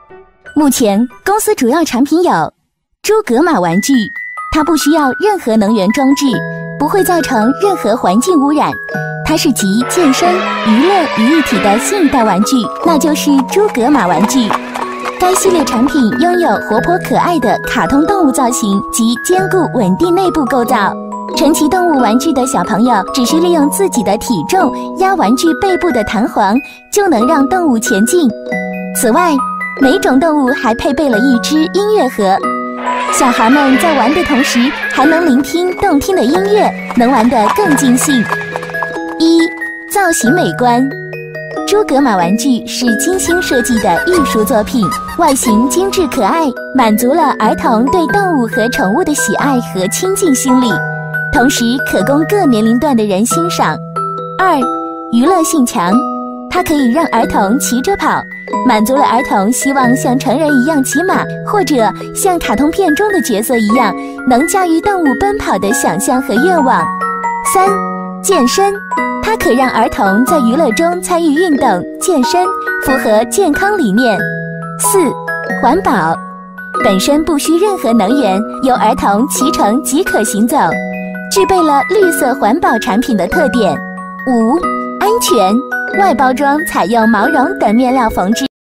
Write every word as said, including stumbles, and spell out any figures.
目前公司主要产品有诸葛马玩具，它不需要任何能源装置，不会造成任何环境污染。它是集健身、娱乐于一体的新一代玩具，那就是诸葛马玩具。该系列产品拥有活泼可爱的卡通动物造型及坚固稳定内部构造。乘骑动物玩具的小朋友只需利用自己的体重压玩具背部的弹簧，就能让动物前进。此外，每种动物还配备了一只音乐盒，小孩们在玩的同时还能聆听动听的音乐，能玩得更尽兴。一、造型美观。诸葛马玩具是精心设计的艺术作品，外形精致可爱，满足了儿童对动物和宠物的喜爱和亲近心理，同时可供各年龄段的人欣赏。二、娱乐性强。它可以让儿童骑着跑，满足了儿童希望像成人一样骑马，或者像卡通片中的角色一样能驾驭动物奔跑的想象和愿望。三、健身。它可让儿童在娱乐中参与运动健身，符合健康理念。四、环保。本身不需任何能源，由儿童骑乘即可行走，具备了绿色环保产品的特点。五、安全。外包装采用毛绒等面料缝制。